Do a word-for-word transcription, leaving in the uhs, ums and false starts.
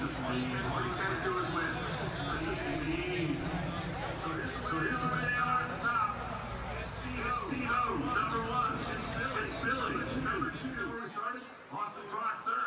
just mean. All these guys do is win. That's just mean. So here's, so here's the way they are at the top. It's Steve O, number one. It's Billy. It's Billy, number two. Where we started? Austin Clark, third.